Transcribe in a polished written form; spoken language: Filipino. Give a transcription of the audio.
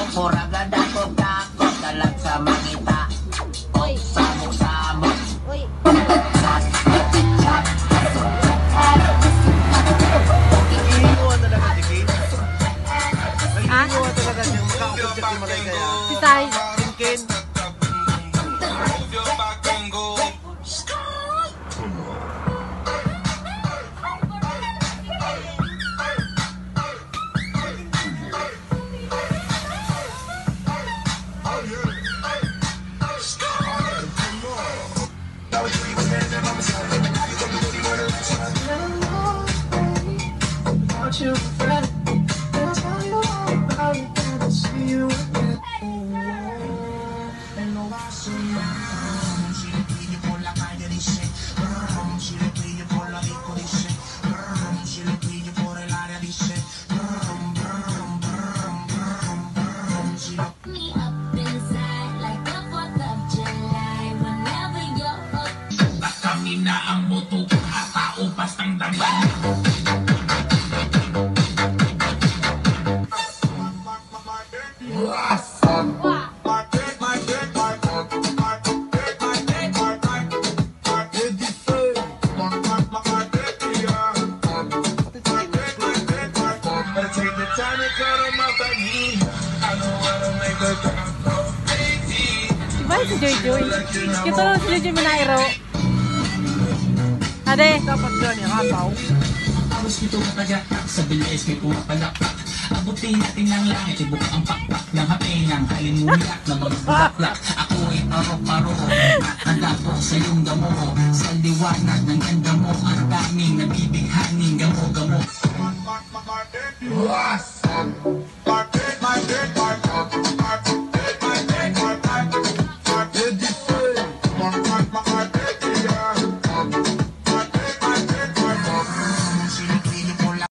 Muraga dakog-dakog dalag sa mangita. Uy. Samok-samok. Uy. Nag-iiwan talaga si King. Ha? Nag-iiwan talaga siyang makaupod siya si Maray kaya. Si Sai. King. Kami na ang boto at tao pastang dagan. Diba si Joy Joy? Kita lang si Joy Joy Minairo. Ade. Dapat dyan yung hataw. Tapos ito katagatak sa bilis may pumapalakpak. Abutin natin ng langit, ibuk ang pakpak ng hapinang halimuyak na magbulaklak. Ako ay paro-paro, handa po sa iyong damo. Sa liwanag ng ganda mo, ang daming nabibighaning gamo-gamo.